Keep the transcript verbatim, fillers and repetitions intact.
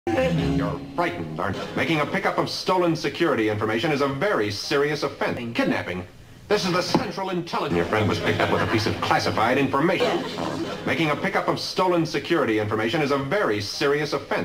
You're frightened, aren't you? Making a pickup of stolen security information is a very serious offense. Kidnapping. This is the Central Intelligence. Your friend was picked up with a piece of classified information. Making a pickup of stolen security information is a very serious offense.